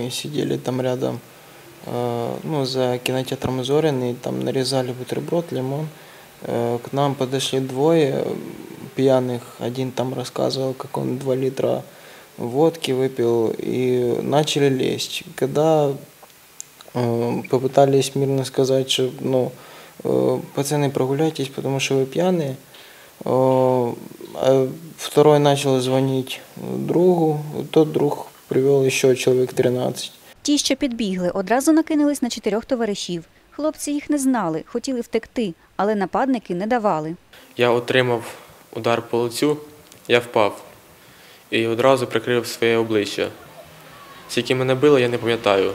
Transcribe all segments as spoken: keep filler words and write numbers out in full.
мы сидели там рядом, ну, за кинотеатром Зориный, там нарезали бутерброд, лимон. К нам подошли двое пьяных. Один там рассказывал, как он два литра водки выпил, и начали лезть. Когда попытались мирно сказать, что, ну, пацаны, прогуляйтесь, потому что вы пьяные. Второй начал звонить другу, тот друг привел ще чоловік тринадцять. Ті, що підбігли, одразу накинулись на чотирьох товаришів. Хлопці їх не знали, хотіли втекти, але нападники не давали. Я отримав удар по лицю, я впав і одразу прикрив своє обличчя. Скільки мене били, я не пам'ятаю.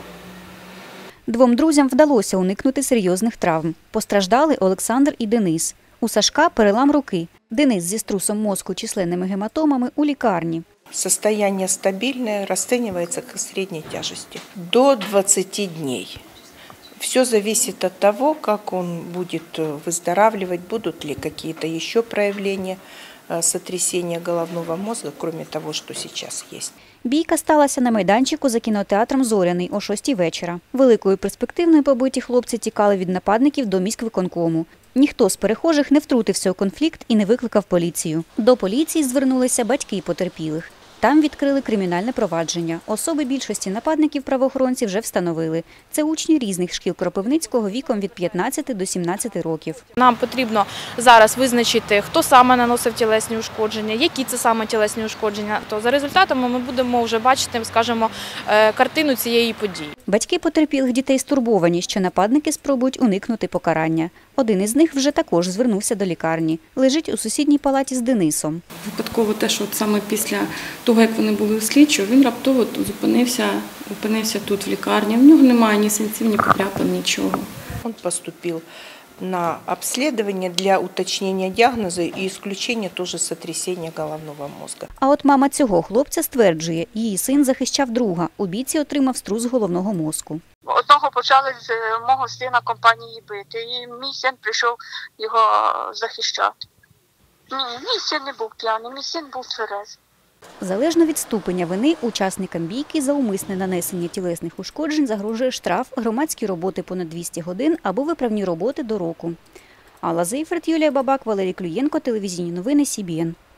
Двом друзям вдалося уникнути серйозних травм. Постраждали Олександр і Денис. У Сашка перелам руки. Денис зі струсом мозку, численними гематомами у лікарні. Состояние стабильное, расценивается как средней тяжести. До двадцати дней. Все зависит от того, как он будет выздоравливать, будут ли какие-то еще проявления сотрясения головного мозга, кроме того, что сейчас есть. Бійка сталася на майданчику за кінотеатром «Зоряний» о шостій вечора. Великою перспективною побиті хлопці тікали від нападників до міськвиконкому. Ніхто з перехожих не втрутився у конфлікт і не викликав поліцію. До поліції звернулися батьки потерпілих. Там відкрили кримінальне провадження. Особи більшості нападників правоохоронці вже встановили. Це учні різних шкіл Кропивницького віком від п'ятнадцяти до сімнадцяти років. Нам потрібно зараз визначити, хто саме наносив тілесні ушкодження, які це саме тілесні ушкодження. То за результатами ми будемо вже бачити, скажімо, картину цієї події. Батьки потерпілих дітей стурбовані, що нападники спробують уникнути покарання. Один із них вже також звернувся до лікарні. Лежить у сусідній палаті з Денисом. Випадково те, що саме після того, як вони були у слідчого, він раптово зупинився, опинився тут в лікарні. В нього немає ні синців, ні подряпин, нічого. Він поступив на обслідування для уточнення діагнозу і исключення теж сотрясення головного мозку. А от мама цього хлопця стверджує, її син захищав друга. У бійці отримав струс головного мозку. Одного почали з мого сина компанії бити, і мій син прийшов його захищати. Ні, мій син не був п'яний, мій син був тверезий. Залежно від ступеня вини, учасникам бійки за умисне нанесення тілесних ушкоджень загрожує штраф, громадські роботи понад двісті годин або виправні роботи до року. Алла Зейферт, Юлія Бабак, Валерій Клюєнко, телевізійні новини Сі Бі Ен.